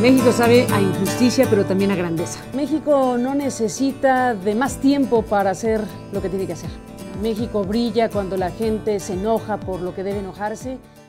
México sabe a injusticia, pero también a grandeza. México no necesita de más tiempo para hacer lo que tiene que hacer. México brilla cuando la gente se enoja por lo que debe enojarse.